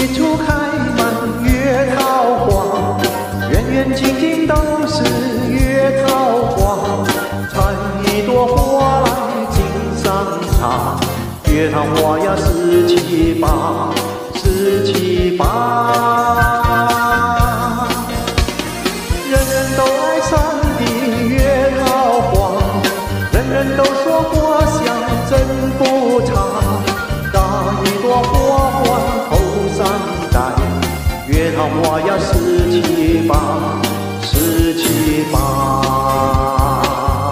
一处开满月桃花，远远近近都是月桃花。采一朵花来敬上茶，月桃花呀17把，17把。人人都爱山的月桃花，人人都说花香真不差。打一朵花环头上戴，月桃花呀17把，17把。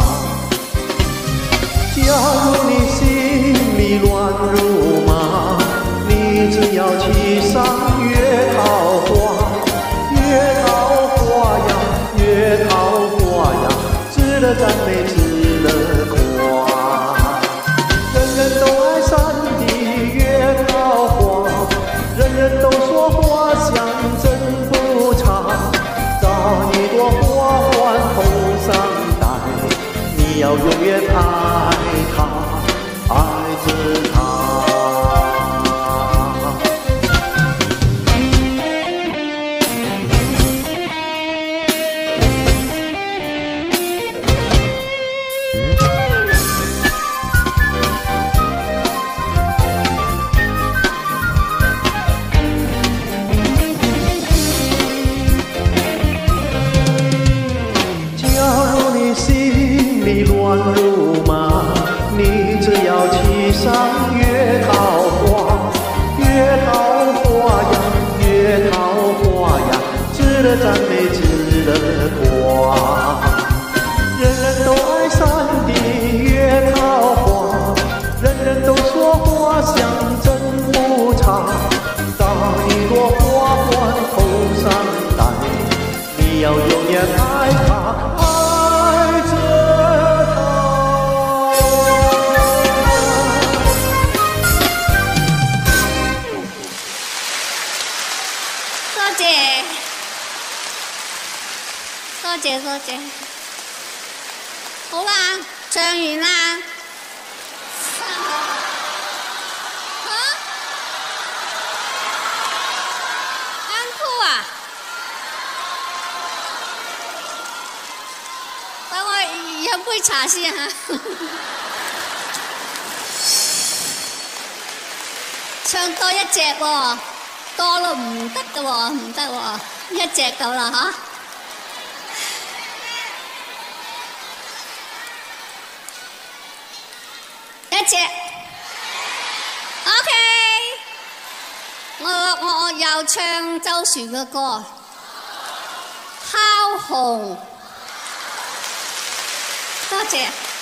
假如你心里乱如麻，你只要骑上月桃花，月桃花呀，月桃花呀，值得赞美，值得夸。人人都爱山的月桃花，人人都说花香真不差。打一朵花环头上戴，你要永远爱它，爱着它。心里乱如麻，你只要骑上月桃花，月桃花呀，月桃花呀，值得赞美，值得夸。人人都爱山的月桃花，人人都说花香真不差。打一朵花环头上戴，你要永远爱它。 多謝，好啦，唱完啦。Uncle 啊，等我飲杯茶先嚇。唱多一隻喎，多咯唔得嘅喎，唔得喎，一隻夠啦嚇。一隻 ，OK， 我又唱周璇嘅歌，烤紅，多謝。